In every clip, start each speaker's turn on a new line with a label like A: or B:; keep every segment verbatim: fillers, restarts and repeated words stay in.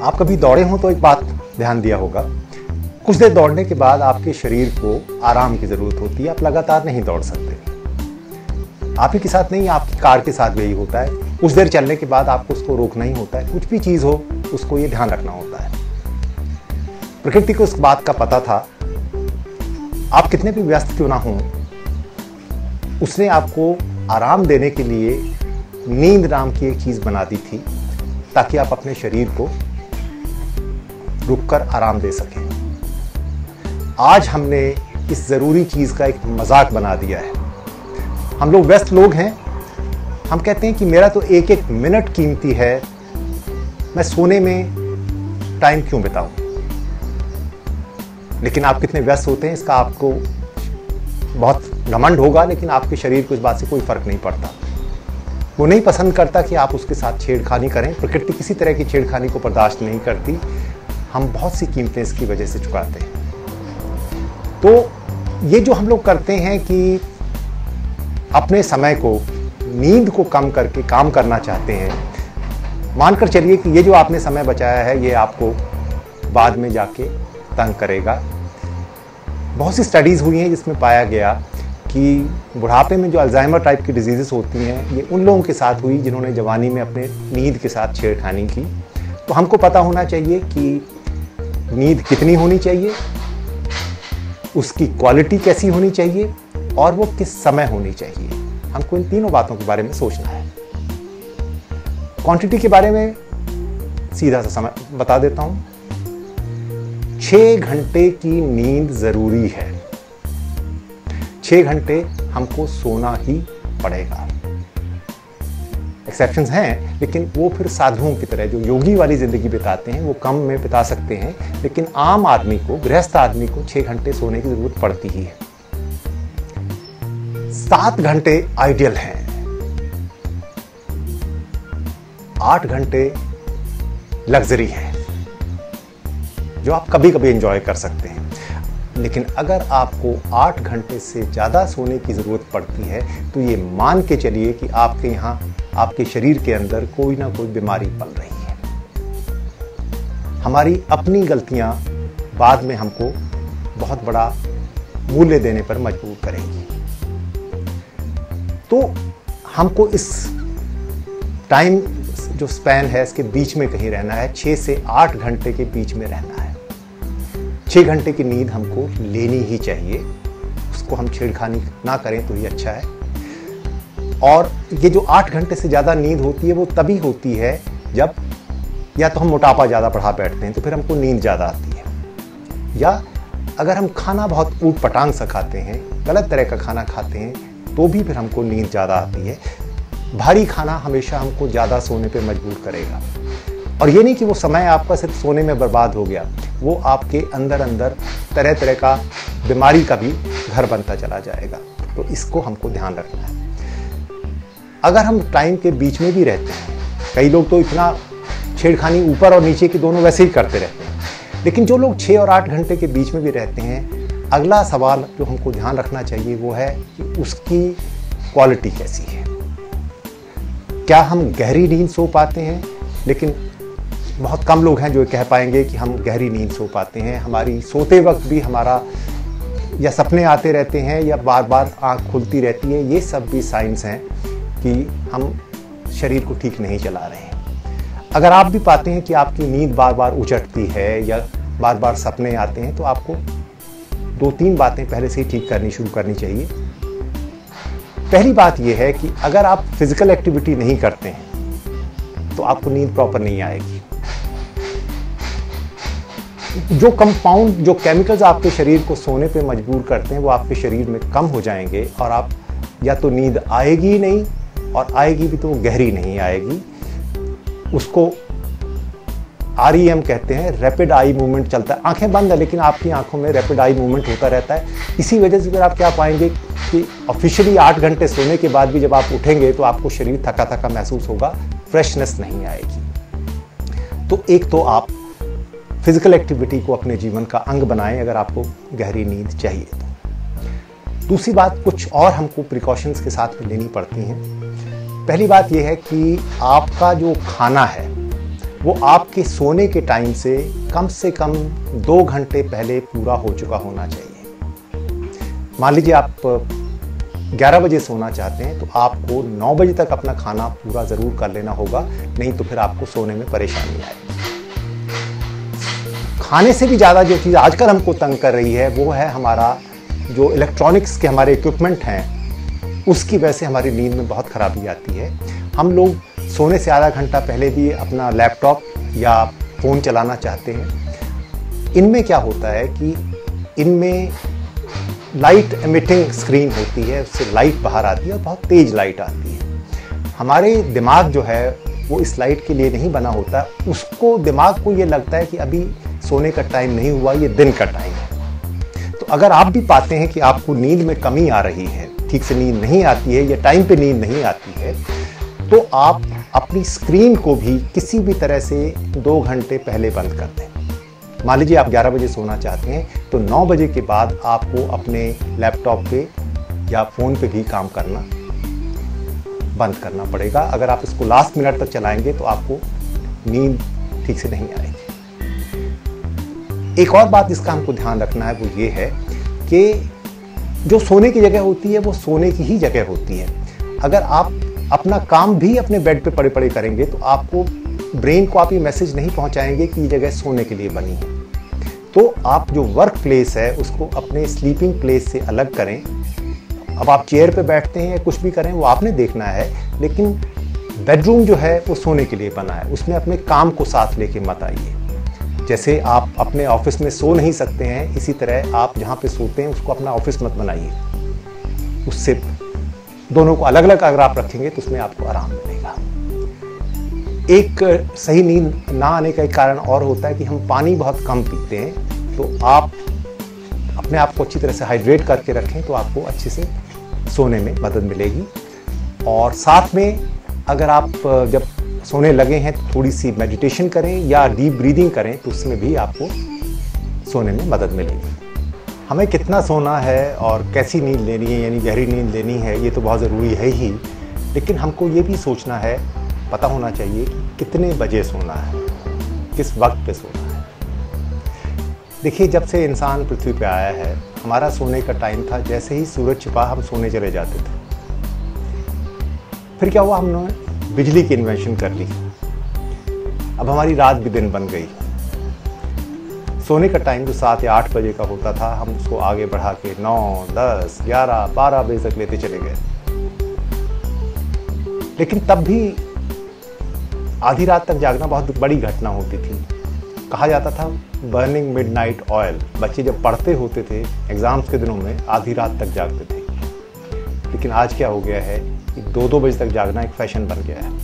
A: आप कभी दौड़े हो तो एक बात ध्यान दिया होगा, कुछ देर दौड़ने के बाद आपके शरीर को आराम की ज़रूरत होती है। आप लगातार नहीं दौड़ सकते। आप ही के साथ नहीं, आपकी कार के साथ भी यही होता है। कुछ देर चलने के बाद आपको उसको रोकना ही होता है। कुछ भी चीज़ हो उसको ये ध्यान रखना होता है। प्रकृति को इस बात का पता था, आप कितने भी व्यस्त क्यों ना हों, उसने आपको आराम देने के लिए नींद नाम की एक चीज़ बना दी थी, ताकि आप अपने शरीर को रुककर आराम दे सकें। आज हमने इस ज़रूरी चीज़ का एक मजाक बना दिया है। हम लोग व्यस्त लोग हैं, हम कहते हैं कि मेरा तो एक एक मिनट कीमती है, मैं सोने में टाइम क्यों बिताऊं। लेकिन आप कितने व्यस्त होते हैं इसका आपको बहुत घमंड होगा, लेकिन आपके शरीर को इस बात से कोई फर्क नहीं पड़ता। वो नहीं पसंद करता कि आप उसके साथ छेड़खानी करें। प्रकृति किसी तरह की छेड़खानी को बर्दाश्त नहीं करती। हम बहुत सी कीमतें इसकी वजह से चुकाते हैं। तो ये जो हम लोग करते हैं कि अपने समय को, नींद को कम करके काम करना चाहते हैं, मानकर चलिए कि ये जो आपने समय बचाया है ये आपको बाद में जाके तंग करेगा। बहुत सी स्टडीज़ हुई हैं जिसमें पाया गया कि बुढ़ापे में जो अल्जाइमर टाइप की डिजीज़ेस होती हैं ये उन लोगों के साथ हुई जिन्होंने जवानी में अपने नींद के साथ छेड़खानी की। तो हमको पता होना चाहिए कि नींद कितनी होनी चाहिए, उसकी क्वालिटी कैसी होनी चाहिए और वो किस समय होनी चाहिए। हमको इन तीनों बातों के बारे में सोचना है। क्वांटिटी के बारे में सीधा सा समय बता देता हूं। छह घंटे की नींद जरूरी है। छह घंटे हमको सोना ही पड़ेगा। एक्सेप्शंस हैं, लेकिन वो फिर साधुओं की तरह जो योगी वाली जिंदगी बिताते हैं वो कम में बिता सकते हैं, लेकिन आम आदमी को, गृहस्थ आदमी को छह घंटे सोने की जरूरत पड़ती ही है। सात घंटे आइडियल हैं। आठ घंटे लग्जरी है जो आप कभी कभी एंजॉय कर सकते हैं। लेकिन अगर आपको आठ घंटे से ज़्यादा सोने की ज़रूरत पड़ती है तो ये मान के चलिए कि आपके यहाँ, आपके शरीर के अंदर कोई ना कोई बीमारी पल रही है। हमारी अपनी गलतियाँ बाद में हमको बहुत बड़ा मूल्य देने पर मजबूर करेंगी। तो हमको इस टाइम जो स्पैन है इसके बीच में कहीं रहना है। छः से आठ घंटे के बीच में रहना है। छः घंटे की नींद हमको लेनी ही चाहिए। उसको हम छेड़खानी ना करें तो ही अच्छा है। और ये जो आठ घंटे से ज़्यादा नींद होती है वो तभी होती है जब या तो हम मोटापा ज़्यादा बढ़ा बैठते हैं तो फिर हमको नींद ज़्यादा आती है, या अगर हम खाना बहुत ऊट पटांग सा खाते हैं, गलत तरह का खाना खाते हैं, तो भी फिर हमको नींद ज़्यादा आती है। भारी खाना हमेशा हमको ज़्यादा सोने पे मजबूर करेगा। और ये नहीं कि वो समय आपका सिर्फ सोने में बर्बाद हो गया, वो आपके अंदर अंदर तरह तरह का बीमारी का भी घर बनता चला जाएगा। तो इसको हमको ध्यान रखना है। अगर हम टाइम के बीच में भी रहते हैं, कई लोग तो इतना छेड़खानी ऊपर और नीचे की दोनों वैसे ही करते रहते हैं, लेकिन जो लोग छः और आठ घंटे के बीच में भी रहते हैं, अगला सवाल जो हमको ध्यान रखना चाहिए वो है कि उसकी क्वालिटी कैसी है। क्या हम गहरी नींद सो पाते हैं? लेकिन बहुत कम लोग हैं जो कह पाएंगे कि हम गहरी नींद सो पाते हैं। हमारी सोते वक्त भी हमारा या सपने आते रहते हैं या बार बार आँख खुलती रहती है। ये सब भी साइंस हैं कि हम शरीर को ठीक नहीं चला रहे हैं। अगर आप भी पाते हैं कि आपकी नींद बार बार उचटती है या बार बार सपने आते हैं तो आपको दो तीन बातें पहले से ही ठीक करनी शुरू करनी चाहिए। पहली बात यह है कि अगर आप फिजिकल एक्टिविटी नहीं करते हैं तो आपको नींद प्रॉपर नहीं आएगी। जो कंपाउंड, जो केमिकल्स आपके शरीर को सोने पे मजबूर करते हैं वो आपके शरीर में कम हो जाएंगे और आप या तो नींद आएगी ही नहीं, और आएगी भी तो गहरी नहीं आएगी। उसको आर ई एम कहते हैं, रैपिड आई मूवमेंट चलता है। आंखें बंद है लेकिन आपकी आंखों में रैपिड आई मूवमेंट होता रहता है। इसी वजह से फिर आप क्या पाएंगे कि ऑफिशियली आठ घंटे सोने के बाद भी जब आप उठेंगे तो आपको शरीर थका थका महसूस होगा, फ्रेशनेस नहीं आएगी। तो एक तो आप फिजिकल एक्टिविटी को अपने जीवन का अंग बनाएं अगर आपको गहरी नींद चाहिए तो। दूसरी बात, कुछ और हमको प्रिकॉशंस के साथ में लेनी पड़ती हैं। पहली बात यह है कि आपका जो खाना है वो आपके सोने के टाइम से कम से कम दो घंटे पहले पूरा हो चुका होना चाहिए। मान लीजिए आप ग्यारह बजे सोना चाहते हैं तो आपको नौ बजे तक अपना खाना पूरा ज़रूर कर लेना होगा, नहीं तो फिर आपको सोने में परेशानी आएगी। खाने से भी ज़्यादा जो चीज़ आजकल हमको तंग कर रही है वो है हमारा जो इलेक्ट्रॉनिक्स के हमारे इक्विपमेंट हैं, उसकी वजह से हमारी नींद में बहुत खराबी आती है। हम लोग सोने से आधा घंटा पहले भी अपना लैपटॉप या फ़ोन चलाना चाहते हैं। इनमें क्या होता है कि इनमें लाइट एमिटिंग स्क्रीन होती है, उससे लाइट बाहर आती है और बहुत तेज़ लाइट आती है। हमारे दिमाग जो है वो इस लाइट के लिए नहीं बना होता, उसको दिमाग को ये लगता है कि अभी सोने का टाइम नहीं हुआ, ये दिन का टाइम है। तो अगर आप भी पाते हैं कि आपको नींद में कमी आ रही है, ठीक से नींद नहीं आती है या टाइम पे नींद नहीं आती है, तो आप अपनी स्क्रीन को भी किसी भी तरह से दो घंटे पहले बंद कर दें। मान लीजिए आप ग्यारह बजे सोना चाहते हैं तो नौ बजे के बाद आपको अपने लैपटॉप पे या फ़ोन पे भी काम करना बंद करना पड़ेगा। अगर आप इसको लास्ट मिनट तक चलाएंगे तो आपको नींद ठीक से नहीं आएगी। एक और बात जिसका हमको ध्यान रखना है वो ये है कि जो सोने की जगह होती है वो सोने की ही जगह होती है। अगर आप अपना काम भी अपने बेड पे पड़े पड़े करेंगे तो आपको ब्रेन को आप ये मैसेज नहीं पहुंचाएंगे कि ये जगह सोने के लिए बनी है। तो आप जो वर्क प्लेस है उसको अपने स्लीपिंग प्लेस से अलग करें। अब आप चेयर पे बैठते हैं या कुछ भी करें वो आपने देखना है, लेकिन बेडरूम जो है वो सोने के लिए बना है, उसमें अपने काम को साथ लेके मत आइए। जैसे आप अपने ऑफिस में सो नहीं सकते हैं, इसी तरह आप जहाँ पे सोते हैं उसको अपना ऑफिस मत बनाइए। उससे दोनों को अलग अलग अगर आप रखेंगे तो उसमें आपको आराम मिलेगा। एक सही नींद ना आने का एक कारण और होता है कि हम पानी बहुत कम पीते हैं। तो आप अपने आप को अच्छी तरह से हाइड्रेट करके रखें तो आपको अच्छे से सोने में मदद मिलेगी। और साथ में अगर आप जब सोने लगे हैं तो थोड़ी सी मेडिटेशन करें या डीप ब्रीदिंग करें तो उसमें भी आपको सोने में मदद मिलेगी। हमें कितना सोना है और कैसी नींद लेनी है, यानी गहरी नींद लेनी है, ये तो बहुत ज़रूरी है ही, लेकिन हमको ये भी सोचना है, पता होना चाहिए कि कितने बजे सोना है, किस वक्त पे सोना है। देखिए, जब से इंसान पृथ्वी पे आया है हमारा सोने का टाइम था जैसे ही सूरज छिपा हम सोने चले जाते थे। फिर क्या हुआ, हमने बिजली की इन्वेंशन कर ली, अब हमारी रात भी दिन बन गई। सोने का टाइम जो सात या आठ बजे का होता था हम उसको आगे बढ़ा के नौ, दस, ग्यारह, बारह बजे तक लेते चले गए। लेकिन तब भी आधी रात तक जागना बहुत बड़ी घटना होती थी। कहा जाता था बर्निंग मिडनाइट ऑयल। बच्चे जब पढ़ते होते थे एग्जाम्स के दिनों में आधी रात तक जागते थे। लेकिन आज क्या हो गया है कि दो दो बजे तक जागना एक फैशन बन गया है।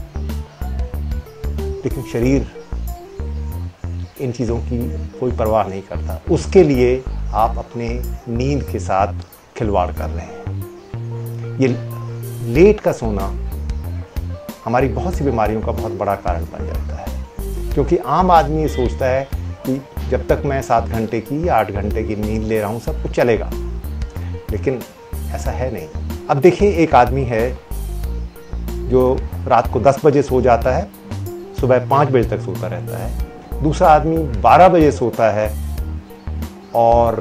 A: लेकिन शरीर इन चीज़ों की कोई परवाह नहीं करता, उसके लिए आप अपने नींद के साथ खिलवाड़ कर रहे हैं। ये लेट का सोना हमारी बहुत सी बीमारियों का बहुत बड़ा कारण बन जाता है, क्योंकि आम आदमी ये सोचता है कि जब तक मैं सात घंटे की या आठ घंटे की नींद ले रहा हूँ सब कुछ चलेगा, लेकिन ऐसा है नहीं। अब देखिए, एक आदमी है जो रात को दस बजे सो जाता है, सुबह पाँच बजे तक सोता रहता है। दूसरा आदमी बारह बजे सोता है और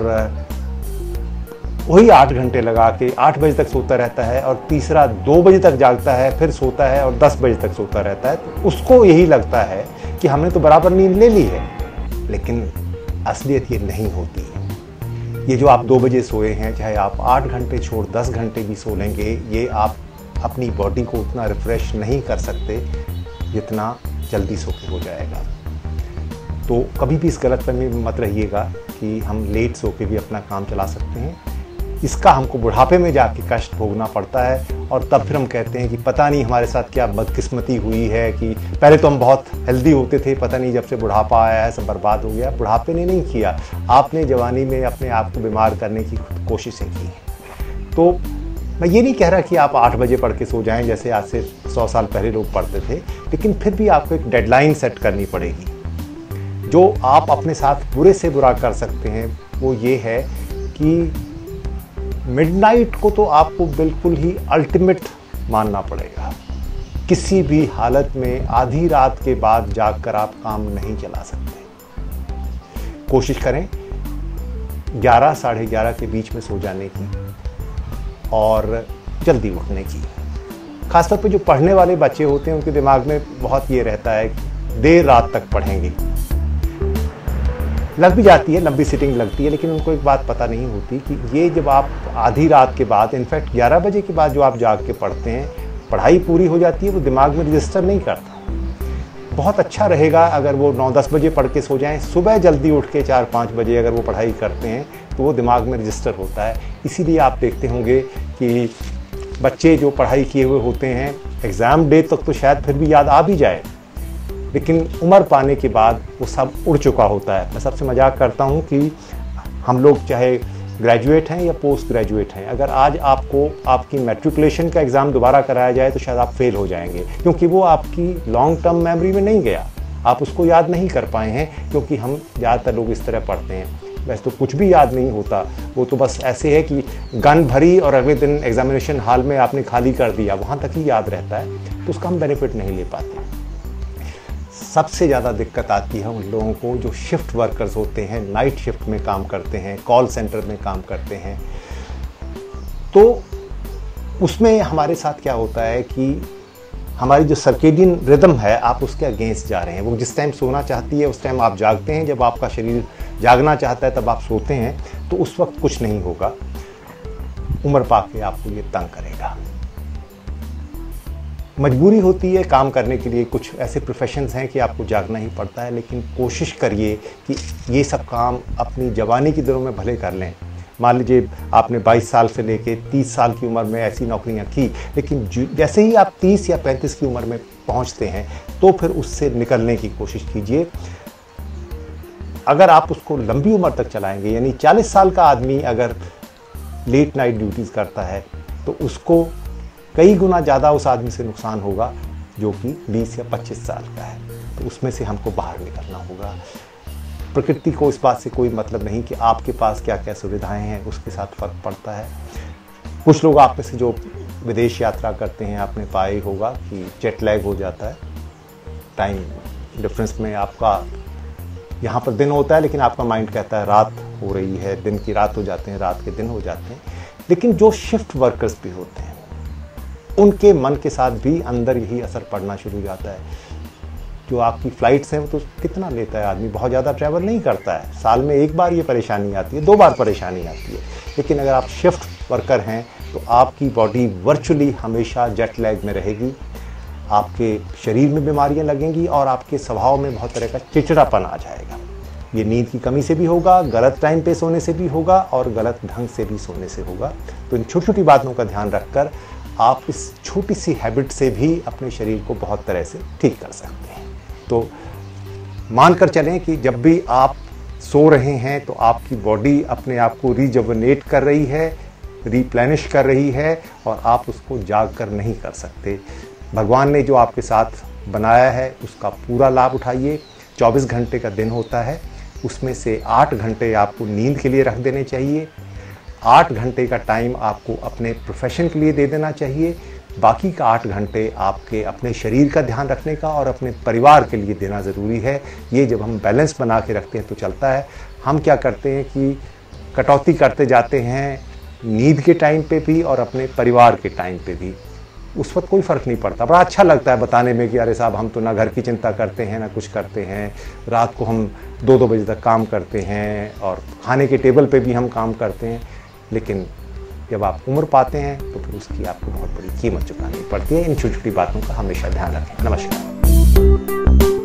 A: वही आठ घंटे लगा के आठ बजे तक सोता रहता है, और तीसरा दो बजे तक जागता है, फिर सोता है और दस बजे तक सोता रहता है। तो उसको यही लगता है कि हमने तो बराबर नींद ले ली है, लेकिन असलियत ये नहीं होती। ये जो आप दो बजे सोए हैं, चाहे आप आठ घंटे छोड़ दस घंटे भी सो लेंगे, ये आप अपनी बॉडी को उतना रिफ्रेश नहीं कर सकते जितना जल्दी सो के हो जाएगा। तो कभी भी इस गलतफहमी में मत रहिएगा कि हम लेट सो के भी अपना काम चला सकते हैं। इसका हमको बुढ़ापे में जाके कष्ट भोगना पड़ता है, और तब फिर हम कहते हैं कि पता नहीं हमारे साथ क्या बदकिस्मती हुई है कि पहले तो हम बहुत हेल्दी होते थे, पता नहीं जब से बुढ़ापा आया है सब बर्बाद हो गया। बुढ़ापे ने नहीं किया, आपने जवानी में अपने आप को बीमार करने की कोशिशें की हैं। तो मैं ये नहीं कह रहा कि आप आठ बजे पढ़ के सो जाएं जैसे आज से सौ साल पहले लोग पढ़ते थे, लेकिन फिर भी आपको एक डेडलाइन सेट करनी पड़ेगी। जो आप अपने साथ बुरे से बुरा कर सकते हैं वो ये है कि मिडनाइट को तो आपको बिल्कुल ही अल्टीमेट मानना पड़ेगा। किसी भी हालत में आधी रात के बाद जागकर आप काम नहीं चला सकते। कोशिश करें ग्यारह साढ़े ग्यारह के बीच में सो जाने की और जल्दी उठने की। खासतौर पे जो पढ़ने वाले बच्चे होते हैं उनके दिमाग में बहुत ये रहता है कि देर रात तक पढ़ेंगे। लग भी जाती है, लंबी सिटिंग लगती है, लेकिन उनको एक बात पता नहीं होती कि ये जब आप आधी रात के बाद, इनफैक्ट ग्यारह बजे के बाद जो आप जाग के पढ़ते हैं, पढ़ाई पूरी हो जाती है, वो दिमाग में रजिस्टर नहीं करता। बहुत अच्छा रहेगा अगर वो नौ दस बजे पढ़ के सो जाएं, सुबह जल्दी उठ के चार पाँच बजे अगर वो पढ़ाई करते हैं तो वो दिमाग में रजिस्टर होता है। इसीलिए आप देखते होंगे कि बच्चे जो पढ़ाई किए हुए होते हैं, एग्ज़ाम डे तक तो शायद फिर भी याद आ भी जाए, लेकिन उम्र पाने के बाद वो सब उड़ चुका होता है। मैं सबसे मजाक करता हूँ कि हम लोग चाहे ग्रेजुएट हैं या पोस्ट ग्रेजुएट हैं, अगर आज आपको आपकी मैट्रिकुलेशन का एग्ज़ाम दोबारा कराया जाए तो शायद आप फेल हो जाएंगे, क्योंकि वो आपकी लॉन्ग टर्म मेमोरी में नहीं गया, आप उसको याद नहीं कर पाए हैं। क्योंकि हम ज़्यादातर लोग इस तरह पढ़ते हैं, वैसे तो कुछ भी याद नहीं होता, वो तो बस ऐसे है कि गन भरी और अगले दिन एग्जामिनेशन हॉल में आपने खाली कर दिया, वहाँ तक ही याद रहता है, तो उसका हम बेनिफिट नहीं ले पाते। सबसे ज़्यादा दिक्कत आती है उन लोगों को जो शिफ्ट वर्कर्स होते हैं, नाइट शिफ्ट में काम करते हैं, कॉल सेंटर में काम करते हैं। तो उसमें हमारे साथ क्या होता है कि हमारी जो सर्केडियन रिदम है, आप उसके अगेंस्ट जा रहे हैं। वो जिस टाइम सोना चाहती है उस टाइम आप जागते हैं, जब आपका शरीर जागना चाहता है तब आप सोते हैं, तो उस वक्त कुछ नहीं होगा। उम्र पाके आपको ये तंग करेगा। मजबूरी होती है काम करने के लिए, कुछ ऐसे प्रोफेशंस हैं कि आपको जागना ही पड़ता है, लेकिन कोशिश करिए कि ये सब काम अपनी जवानी के दिनों में भले कर लें। मान लीजिए आपने बाईस साल से लेके तीस साल की उम्र में ऐसी नौकरियां की, लेकिन जैसे ही आप तीस या पैंतीस की उम्र में पहुंचते हैं तो फिर उससे निकलने की कोशिश कीजिए। अगर आप उसको लंबी उम्र तक चलाएंगे, यानी चालीस साल का आदमी अगर लेट नाइट ड्यूटीज़ करता है तो उसको कई गुना ज़्यादा उस आदमी से नुकसान होगा जो कि बीस या पच्चीस साल का है। तो उसमें से हमको बाहर निकलना होगा। प्रकृति को इस बात से कोई मतलब नहीं कि आपके पास क्या क्या सुविधाएं हैं, उसके साथ फ़र्क पड़ता है। कुछ लोग आप में से जो विदेश यात्रा करते हैं, आपने पाया ही होगा कि जेट लैग हो जाता है, टाइम डिफरेंस में आपका यहाँ पर दिन होता है लेकिन आपका माइंड कहता है रात हो रही है, दिन की रात हो जाते हैं, रात के दिन हो जाते हैं। लेकिन जो शिफ्ट वर्कर्स भी होते हैं उनके मन के साथ भी अंदर यही असर पड़ना शुरू हो जाता है। जो आपकी फ़्लाइट्स हैं वो तो कितना लेता है आदमी, बहुत ज़्यादा ट्रैवल नहीं करता है, साल में एक बार ये परेशानी आती है, दो बार परेशानी आती है। लेकिन अगर आप शिफ्ट वर्कर हैं तो आपकी बॉडी वर्चुअली हमेशा जेट लैग में रहेगी, आपके शरीर में बीमारियां लगेंगी और आपके स्वभाव में बहुत तरह का चिड़चिड़ापन आ जाएगा। ये नींद की कमी से भी होगा, गलत टाइम पे सोने से भी होगा और गलत ढंग से भी सोने से होगा। तो इन छोटी छोटी बातों का ध्यान रखकर आप इस छोटी सी हैबिट से भी अपने शरीर को बहुत तरह से ठीक कर सकते हैं। तो मानकर चलें कि जब भी आप सो रहे हैं तो आपकी बॉडी अपने आप को रिजुवेनेट कर रही है, रिप्लेनिश कर रही है और आप उसको जाग कर नहीं कर सकते। भगवान ने जो आपके साथ बनाया है उसका पूरा लाभ उठाइए। चौबीस घंटे का दिन होता है, उसमें से आठ घंटे आपको नींद के लिए रख देने चाहिए, आठ घंटे का टाइम आपको अपने प्रोफेशन के लिए दे देना चाहिए, बाकी का आठ घंटे आपके अपने शरीर का ध्यान रखने का और अपने परिवार के लिए देना ज़रूरी है। ये जब हम बैलेंस बना के रखते हैं तो चलता है। हम क्या करते हैं कि कटौती करते जाते हैं नींद के टाइम पे भी और अपने परिवार के टाइम पे भी। उस वक्त कोई फ़र्क नहीं पड़ता, बड़ा अच्छा लगता है बताने में कि अरे साहब हम तो ना घर की चिंता करते हैं ना कुछ करते हैं, रात को हम दो दो बजे तक काम करते हैं और खाने के टेबल पे भी हम काम करते हैं। लेकिन जब आप उम्र पाते हैं तो फिर उसकी आपको बहुत बड़ी कीमत चुकानी पड़ती है। इन छोटी छोटी बातों का हमेशा ध्यान रखें। नमस्कार।